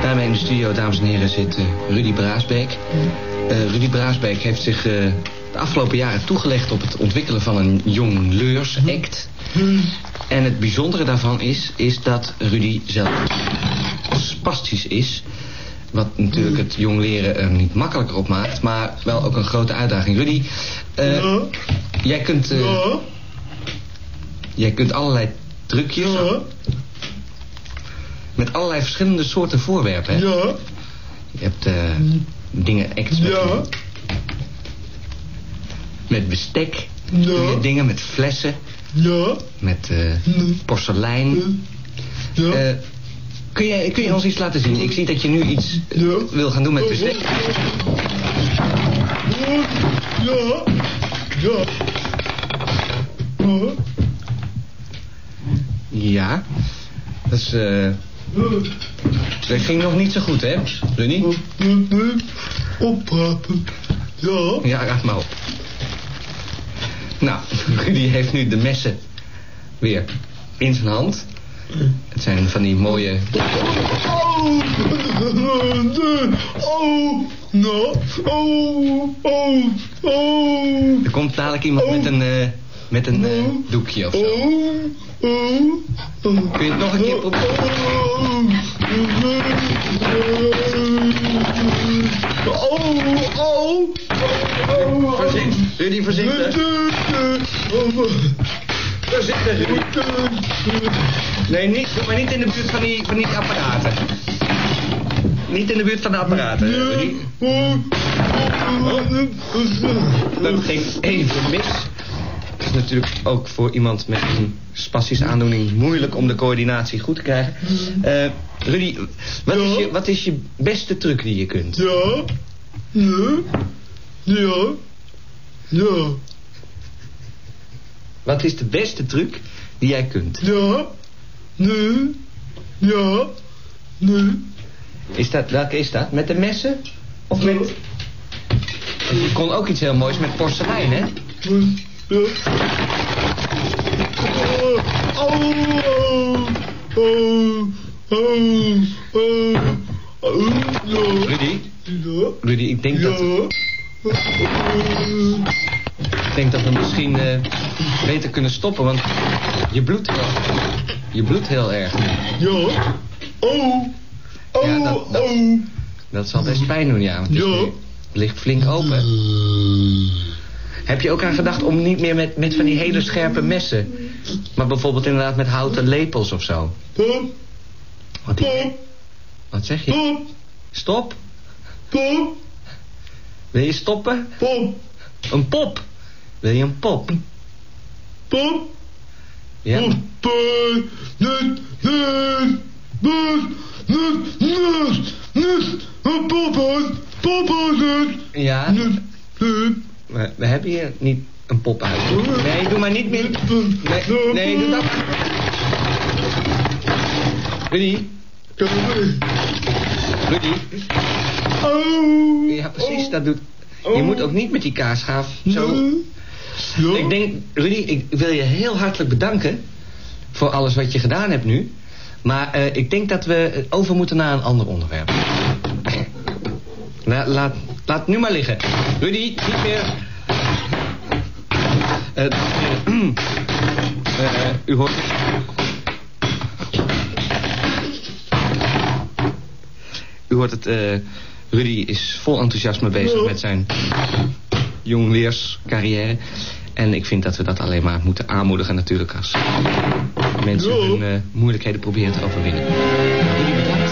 Bij mij in de studio, dames en heren, zit Rudy Braasbeek. Rudy Braasbeek heeft zich de afgelopen jaren toegelegd op het ontwikkelen van een jongleurs-act. En het bijzondere daarvan is dat Rudy zelf spastisch is. Wat natuurlijk het jongleren er niet makkelijker op maakt, maar wel ook een grote uitdaging. Rudy, jij kunt allerlei trucjes... Met allerlei verschillende soorten voorwerpen, hè? Ja. Je hebt dingen, acts met bestek. Ja. Doe je dingen met flessen. Ja. Met porselein. Ja. Kun je ons iets laten zien? Ik zie dat je nu iets wil gaan doen met bestek. Ja. Ja. Ja. Dat is... Dat ging nog niet zo goed, hè, Rudy? Oprapen. Ja. Ja, raap maar op. Nou, Rudy heeft nu de messen weer in zijn hand. Het zijn van die mooie... Er komt dadelijk iemand met een doekje of zo. Kun je het nog een keer proberen? Voorzichtig, Rudy, voorzichtig. Voorzichtig, Rudy. Nee, maar niet in de buurt van die apparaten. Niet in de buurt van de apparaten, Rudy. Dat ging even mis. Het is natuurlijk ook voor iemand met een spastische aandoening moeilijk om de coördinatie goed te krijgen. Rudy, wat is je beste truc die je kunt? Ja. Wat is de beste truc die jij kunt? Ja. Nee. Welke is dat? Met de messen? Of met... Je kon ook iets heel moois met porselein, hè? Ja. Rudy, ik denk dat... Ik denk dat we misschien beter kunnen stoppen, want je bloedt heel erg. Ja. Dat zal best pijn doen, ja. Want het ligt flink open. Heb je ook aan gedacht om niet meer met van die hele scherpe messen, maar bijvoorbeeld inderdaad met houten lepels of zo? Wat zeg je? Stop? Wil je stoppen? Een pop? Wil je een pop? Ja. Ja. Maar we hebben hier niet een pop uit. Nee, doe maar niet meer. Nee, doe dat. Rudy. Ja, precies, dat doet... Je moet ook niet met die kaasschaaf zo... Ik denk, Rudy, ik wil je heel hartelijk bedanken voor alles wat je gedaan hebt nu. Maar ik denk dat we over moeten naar een ander onderwerp. Laat het nu maar liggen. Rudy, niet meer... U hoort... U hoort het... Rudy is vol enthousiasme bezig met zijn jongleerscarrière. En ik vind dat we dat alleen maar moeten aanmoedigen natuurlijk als mensen hun moeilijkheden proberen te overwinnen. Rudy, bedankt.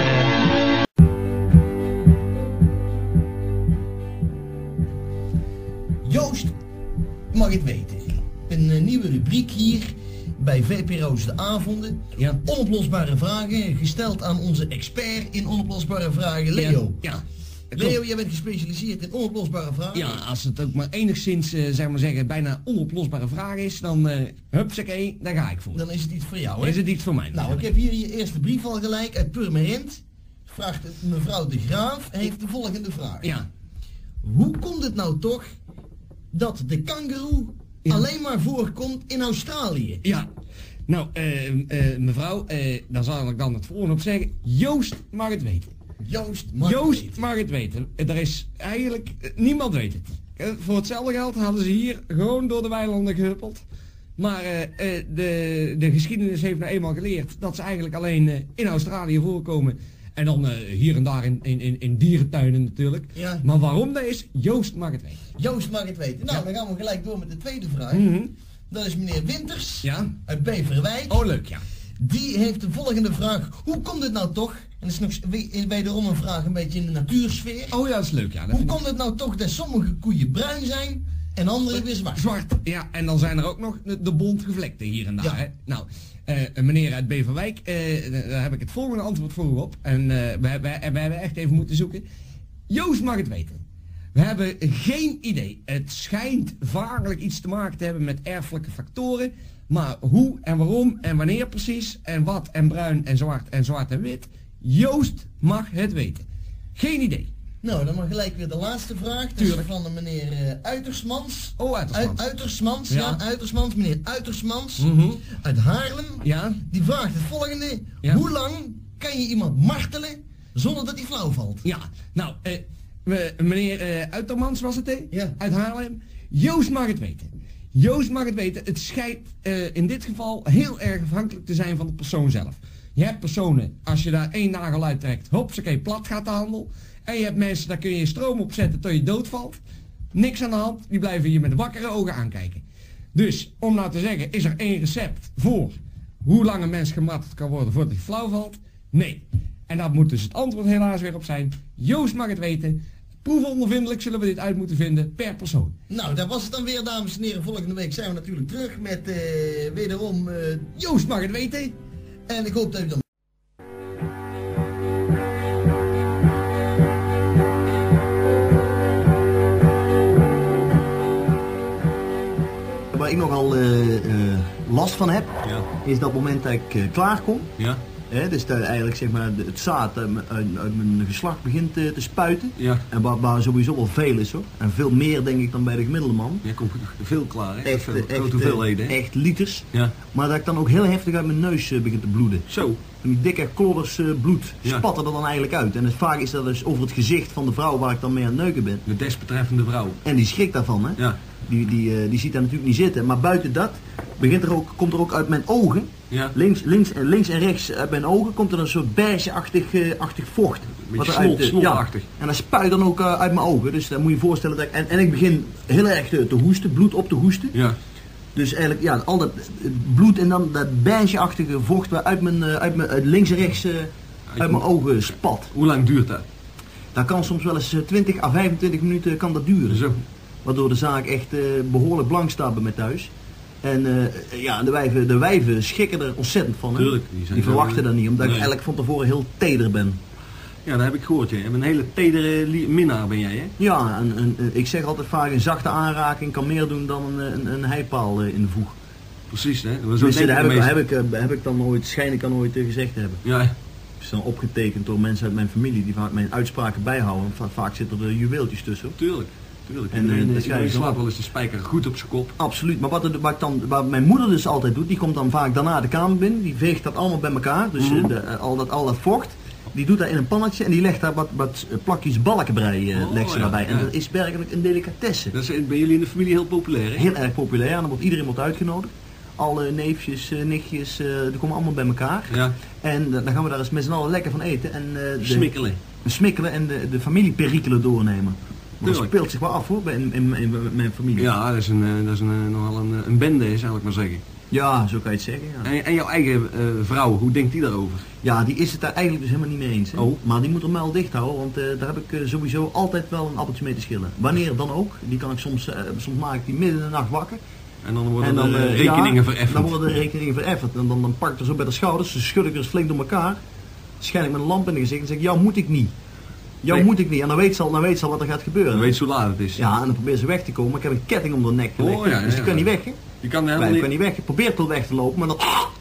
Joost mag het weten. Een nieuwe rubriek hier bij VPRO's De Avonden. Ja. Onoplosbare vragen, gesteld aan onze expert in onoplosbare vragen, Leo. Ja. Leo, jij bent gespecialiseerd in onoplosbare vragen. Ja, als het ook maar enigszins, zeg maar zeggen, bijna onoplosbare vraag is, dan, hupsakee, daar ga ik voor. Dan is het iets voor jou, hè? Is het iets voor mij? Nou, ik heb hier je eerste brief al gelijk uit Purmerend. Vraagt mevrouw de Graaf, heeft de volgende vraag. Ja. Hoe komt het nou toch dat de kangoeroe alleen maar voorkomt in Australië? Ja. Nou, mevrouw, daar zal ik dan het volgende op zeggen. Joost mag het weten. Joost Mag het weten. Er is eigenlijk... niemand weet het. Voor hetzelfde geld hadden ze hier gewoon door de weilanden gehuppeld. Maar de geschiedenis heeft nou eenmaal geleerd dat ze eigenlijk alleen in Australië voorkomen. En dan hier en daar in dierentuinen natuurlijk. Ja. Maar waarom dat is, Joost mag het weten. Joost mag het weten. Nou, dan gaan we gelijk door met de tweede vraag. Dat is meneer Winters uit Beverwijk. Oh, leuk, ja. Die heeft de volgende vraag. Hoe komt het nou toch, en dat is nog wederom een vraag een beetje in de natuursfeer. Oh ja, dat is leuk, ja. Hoe komt het nou toch dat sommige koeien bruin zijn en andere weer zwart? Zwart, ja. En dan zijn er ook nog de bontgevlekte hier en daar. Ja. Hè? Nou, meneer uit Beverwijk, daar heb ik het volgende antwoord voor u op. En we hebben echt even moeten zoeken. Joost mag het weten. We hebben geen idee. Het schijnt vaarlijk iets te maken te hebben met erfelijke factoren. Maar hoe en waarom en wanneer precies en wat en bruin en zwart en wit. Joost mag het weten. Geen idee. Nou, dan maar gelijk weer de laatste vraag. Dat is van de meneer Uitersmans. Oh, Uitersmans. Uitersmans, Ja. ja, Uitersmans. Meneer Uitersmans uit Haarlem. Ja. Die vraagt het volgende. Ja. Hoe lang kan je iemand martelen zonder dat hij flauw valt? Ja, nou, meneer Uitermans was het, hè? Ja. Uit Haarlem. Joost mag het weten. Joost mag het weten. Het schijnt in dit geval heel erg afhankelijk te zijn van de persoon zelf. Je hebt personen, als je daar 1 nagel uittrekt, hopsakee, plat gaat de handel. En je hebt mensen, daar kun je stroom op zetten tot je doodvalt. Niks aan de hand, die blijven je met wakkere ogen aankijken. Dus, om nou te zeggen, is er 1 recept voor hoe lang een mens gemarteld kan worden voordat hij flauw valt? Nee. En daar moet dus het antwoord helaas weer op zijn. Joost mag het weten. Proefondervindelijk zullen we dit uit moeten vinden per persoon. Nou, dat was het dan weer, dames en heren. Volgende week zijn we natuurlijk terug met wederom... Joost mag het weten. En ik hoop dat u dan... Waar ik nogal last van heb, is dat moment dat ik klaar kom. Ja. Dus dat eigenlijk zeg maar, het zaad uit mijn geslacht begint te spuiten. Ja. En waar sowieso wel veel is hoor. En veel meer denk ik dan bij de gemiddelde man. Je komt veel klaar, hè? Echt, Grote hoeveelheden, hè? echt liters. Ja. Maar dat ik dan ook heel heftig uit mijn neus begin te bloeden. Zo. En die dikke klodders bloed Ja. spatten er dan eigenlijk uit. En vaak is dat dus over het gezicht van de vrouw waar ik dan mee aan het neuken ben. De desbetreffende vrouw. En die schrikt daarvan, hè. Ja. Die ziet daar natuurlijk niet zitten. Maar buiten dat komt er ook uit mijn ogen, Ja. links en rechts uit mijn ogen, komt er een soort beige-achtig vocht. Beetje Wat eruit, snotachtig. En dat spuit dan ook uit mijn ogen. Dus dan moet je je voorstellen dat en ik begin heel erg te hoesten, bloed op te hoesten. Ja. Dus eigenlijk, ja, al dat bloed en dan dat beige-achtige vocht waar uit links en rechts uit mijn ogen spat. Hoe lang duurt dat? Dat kan soms wel eens 20 à 25 minuten kan dat duren. Zo. Waardoor de zaak echt behoorlijk blank staat bij mij thuis. En ja, de wijven schrikken er ontzettend van. Hè? Tuurlijk, Die verwachten dat niet, omdat ik nee. eigenlijk van tevoren heel teder ben. Ja, dat heb ik gehoord, je. Een hele tedere minnaar ben jij, hè? Ja, ik zeg altijd vaak, een zachte aanraking kan meer doen dan een heipaal in de voeg. Precies, hè? Dus heb ik dan ooit, schijn ik dan ooit gezegd te hebben. Ja. Het is dan opgetekend door mensen uit mijn familie die vaak mijn uitspraken bijhouden. Vaak zitten er juweeltjes tussen. Tuurlijk. En, dat je slaat wel eens de spijker goed op zijn kop. Absoluut, maar wat mijn moeder dus altijd doet, die komt dan vaak daarna de kamer binnen, die veegt dat allemaal bij elkaar, dus al dat vocht, die doet dat in een pannetje en die legt daar wat plakjes balkenbrei legt ze daarbij. En dat is werkelijk een delicatesse. Dat is bij jullie in de familie heel populair, hè? Heel erg populair, en iedereen wordt uitgenodigd. Alle neefjes, nichtjes, die komen allemaal bij elkaar. Ja. En dan gaan we daar eens met z'n allen lekker van eten. En, Smikkelen. En de familieperikelen doornemen. Dat speelt zich wel af hoor, in mijn familie. Ja, dat is nogal een bende, zou ik maar zeggen. Ja, zo kan je het zeggen. Ja. En jouw eigen vrouw, hoe denkt die daarover? Ja, die is het daar eigenlijk dus helemaal niet mee eens. Hè? Oh. Maar die moet er wel dicht houden, want daar heb ik sowieso altijd wel een appeltje mee te schillen. Wanneer dan ook. Die kan ik soms maak ik die midden in de nacht wakker. En dan worden de rekeningen vereffend. Dan worden de rekeningen vereffend. En dan pak ik er zo bij de schouders, dus schud ik er flink door elkaar. Schijn ik met een lamp in de gezicht en zeg ik, jou moet ik niet. Moet ik niet. En dan weet ze al wat er gaat gebeuren. Dan weet ze hoe laat het is. Ja, en dan probeert ze weg te komen. Maar ik heb een ketting om de nek gelegd. Oh, ja, dus die kan niet weg, hè? Die kan helemaal niet weg. Je probeert wel weg te lopen, maar dan...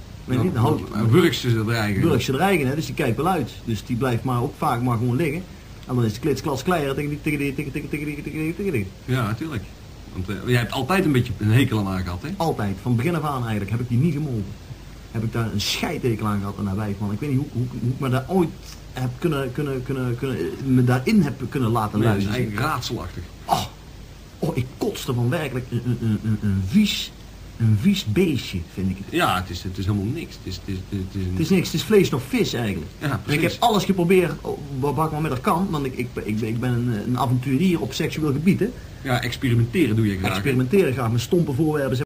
Dan wurgt ze er eigen. Wurgt ze er eigen, hè? Dus die kijkt wel uit. Dus die blijft maar ook vaak maar gewoon liggen. En dan is de klits kleieren tegen die. Ja, natuurlijk. Want jij hebt altijd een beetje een hekel aan haar gehad, hè? Altijd. Van begin af aan eigenlijk heb ik die niet gemogen. heb ik daar een scheidtekel aan gehad aan haar wijf, man. Ik weet niet hoe ik me daar ooit heb me daarin heb kunnen laten Nee, dat is luisteren. eigenlijk raadselachtig. Oh, ik kotste van werkelijk een vies beestje, vind ik het. Ja, het is helemaal niks. Het Het is niks, het is vlees nog vis eigenlijk. Ja, En ik precies. heb alles geprobeerd wat ik maar met haar kan, want ik ben een avonturier op seksueel gebied, hè. Ja, experimenteren doe je graag. Experimenteren graag met stompe voorwerpen.